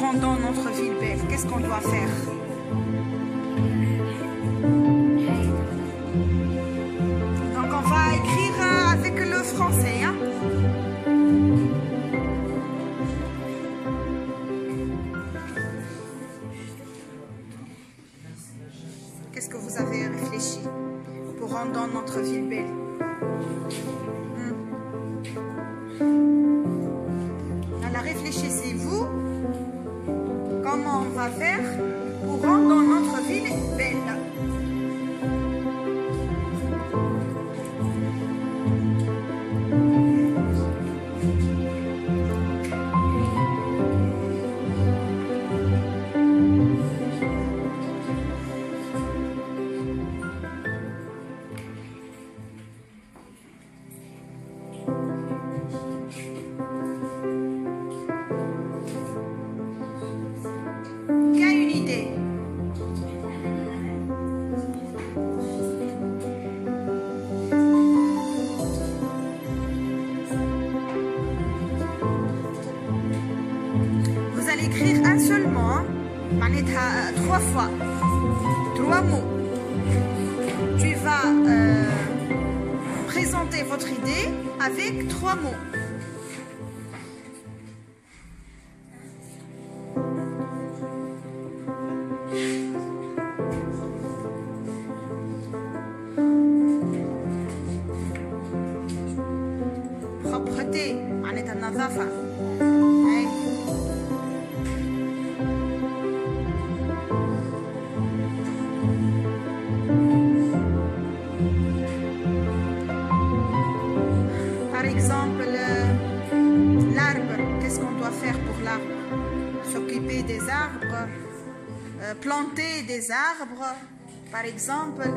rendant notre ville belle. Qu'est-ce qu'on doit faire? Donc on va écrire avec le français. Hein? Qu'est-ce que vous avez réfléchi pour rendre notre ville belle? Alors réfléchissez-vous comment on va faire pour rendre notre ville belle. Écrire un seul mot, hein? 3 fois, 3 mots. Tu vas présenter votre idée avec 3 mots. Propreté, معناتها النظافة. Par exemple, l'arbre, qu'est-ce qu'on doit faire pour l'arbre? S'occuper des arbres, planter des arbres, par exemple,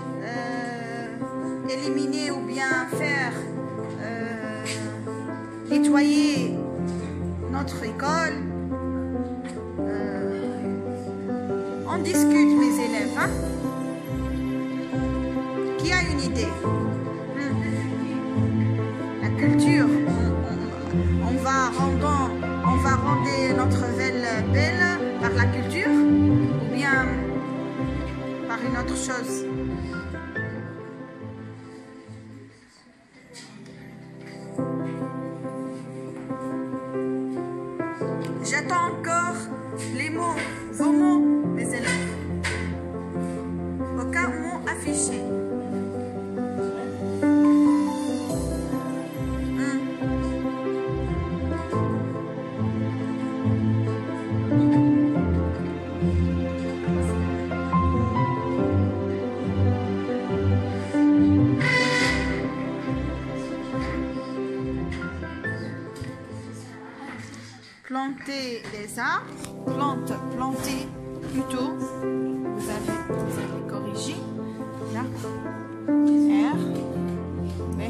éliminer ou bien faire nettoyer notre école. On discute, mes élèves. Hein? Qui a une idée? Culture, on va rendre notre ville belle par la culture ou bien par une autre chose. J'attends encore les mots, vos mots, mes élèves. Aucun mot affiché. Planter les arbres, planter plutôt, vous allez corriger, là, R, B,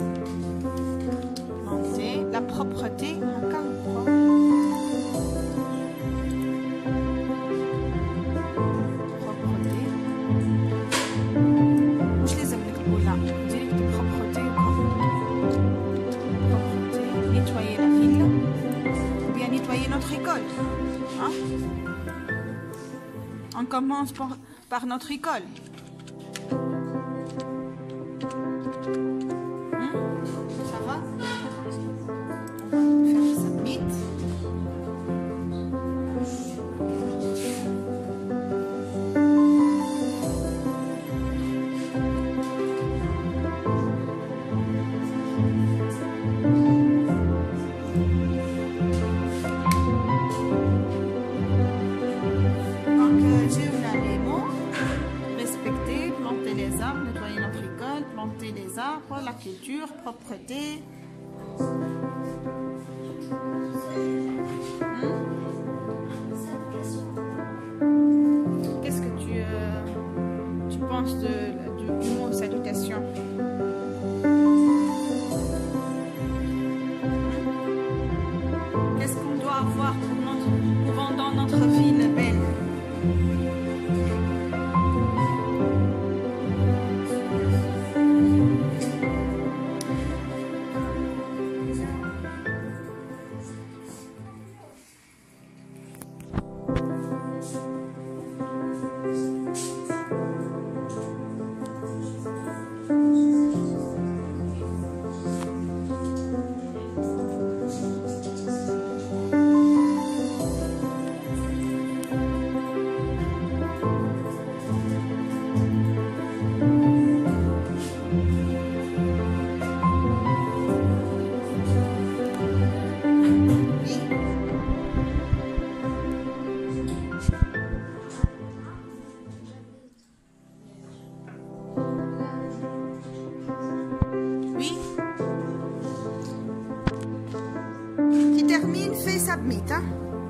planter, la propreté, encore propre, propreté, je les aime là, direct de propreté, propreté, nettoyer la ville. Nettoyer notre école. Hein? On commence par notre école. Ça va? On va faire submit. Planter les arbres, la culture, propreté. Qu'est-ce que tu penses du mot salutation? Qu'est-ce qu'on doit avoir pour rendre notre ville belle? submit. Hein?